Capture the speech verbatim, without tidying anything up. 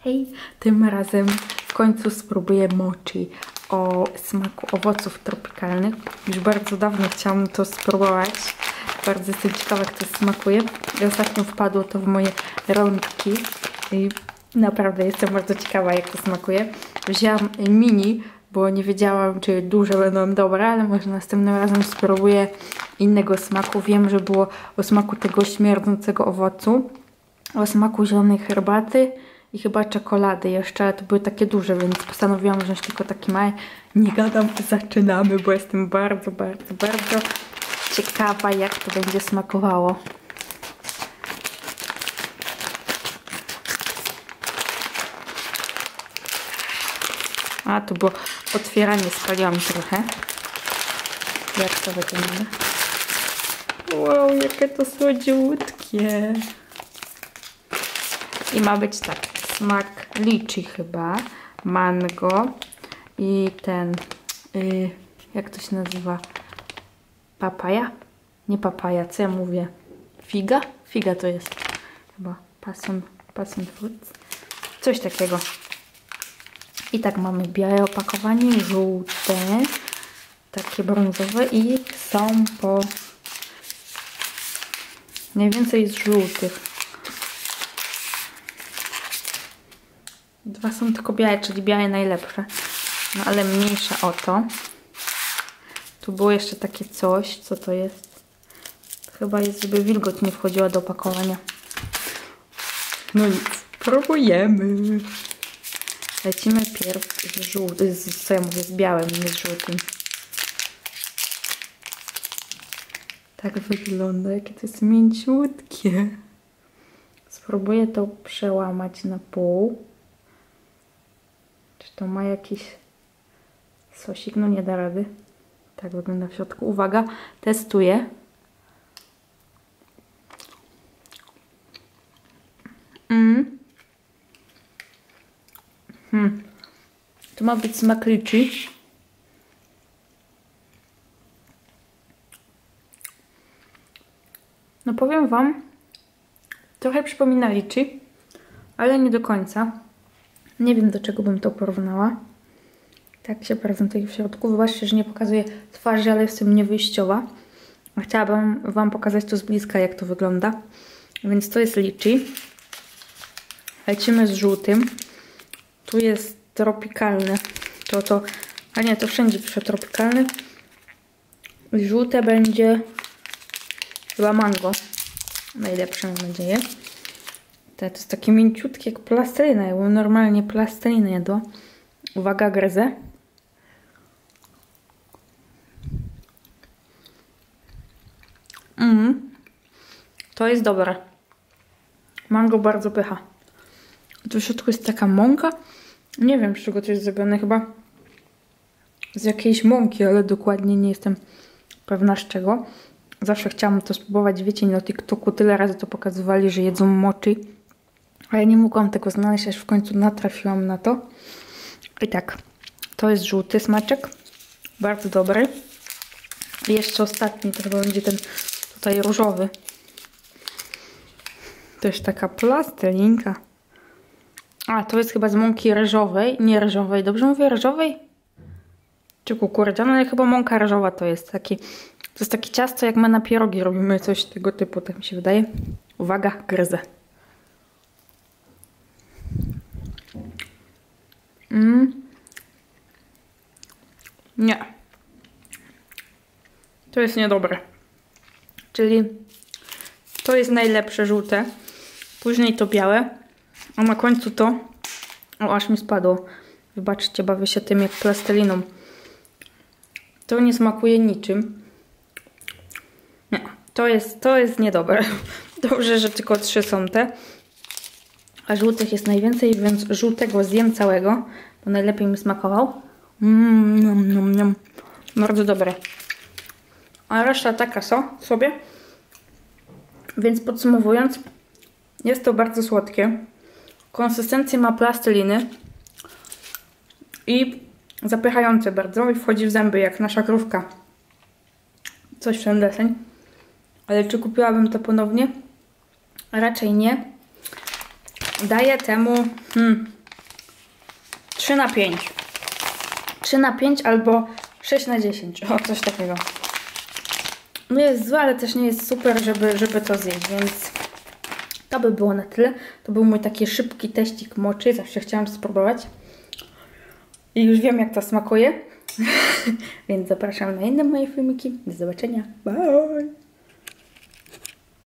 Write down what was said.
Hej, tym razem w końcu spróbuję mochi o smaku owoców tropikalnych. Już bardzo dawno chciałam to spróbować. Bardzo jestem ciekawa, jak to smakuje. I ostatnio wpadło to w moje rączki i naprawdę jestem bardzo ciekawa, jak to smakuje. Wzięłam mini, bo nie wiedziałam, czy duże będą dobre, ale może następnym razem spróbuję innego smaku. Wiem, że było o smaku tego śmierdzącego owocu, o smaku zielonej herbaty i chyba czekolady jeszcze, ale to były takie duże, więc postanowiłam wziąć tylko takie małe. Nie gadam, zaczynamy, bo jestem bardzo, bardzo, bardzo ciekawa, jak to będzie smakowało. A, tu było otwieranie, spaliłam trochę. Jak to wygląda? Wow, jakie to słodziutkie. I ma być tak, smak liczy chyba, mango i ten, yy, jak to się nazywa, papaja? Nie papaja, co ja mówię? Figa? Figa to jest chyba, passion, passion fruit, coś takiego. I tak mamy białe opakowanie, żółte, takie brązowe i są po... Najwięcej jest żółtych. Dwa są tylko białe, czyli białe najlepsze. No ale mniejsze o to. Tu było jeszcze takie coś. Co to jest? Chyba jest, żeby wilgoć nie wchodziła do opakowania. No nic, próbujemy. Lecimy pierw z żółtym, co ja mówię, z białym, nie z żółtym. Tak wygląda, jakie to jest mięciutkie. Spróbuję to przełamać na pół. Czy to ma jakiś sosik? No nie da rady. Tak wygląda w środku. Uwaga, testuję. Mm. Hmm. To ma być smak liczy. No powiem wam, trochę przypomina liczy, ale nie do końca. Nie wiem, do czego bym to porównała. Tak się prezentuje w środku. Wybaczcie, że nie pokazuję twarzy, ale jestem niewyjściowa. Chciałabym wam pokazać to z bliska, jak to wygląda. Więc to jest liczy. Lecimy z żółtym. Tu jest tropikalny. To to... A nie, to wszędzie pisze tropikalny. I żółte będzie chyba mango. Najlepsze, mam nadzieję. To jest takie mięciutkie jak plastelina. Jakbym normalnie plastelinę jadła. Uwaga, gryzę. Mm. To jest dobre. Mango bardzo pycha. Tu w środku jest taka mąka. Nie wiem, z czego to jest zrobione. Chyba z jakiejś mąki, ale dokładnie nie jestem pewna z czego. Zawsze chciałam to spróbować. Wiecie, na TikToku tyle razy to pokazywali, że jedzą mochi. A ja nie mogłam tego znaleźć, aż w końcu natrafiłam na to. I tak, to jest żółty smaczek. Bardzo dobry. I jeszcze ostatni, to chyba będzie ten tutaj różowy. To jest taka plastelinka. A, to jest chyba z mąki ryżowej. Nie ryżowej, dobrze mówię? Ryżowej? Czy kukurydzianej? Ale chyba mąka ryżowa to jest taki... To jest takie ciasto, jak my na pierogi robimy, coś tego typu, tak mi się wydaje. Uwaga, gryzę. Mm. Nie. To jest niedobre. Czyli to jest najlepsze żółte. Później to białe. A na końcu to... O, aż mi spadło. Wybaczcie, bawię się tym jak plasteliną. To nie smakuje niczym. Nie. To jest, to jest niedobre. Dobrze, że tylko trzy są te. A żółtych jest najwięcej, więc żółtego zjem całego, bo najlepiej mi smakował. Mm, nom, nom, nom. Bardzo dobre. A reszta taka so, sobie. Więc podsumowując, jest to bardzo słodkie. Konsystencję ma plasteliny. I zapychające bardzo. I wchodzi w zęby jak nasza krówka. Coś w ten deseń. Ale czy kupiłabym to ponownie? Raczej nie. daję temu hmm, trzy na pięć. trzy na pięć albo sześć na dziesięć. O, coś takiego. No jest złe, ale też nie jest super, żeby, żeby to zjeść, więc to by było na tyle. To był mój taki szybki teścik mochi. Zawsze chciałam spróbować. I już wiem, jak to smakuje. Więc zapraszam na inne moje filmiki. Do zobaczenia. Bye!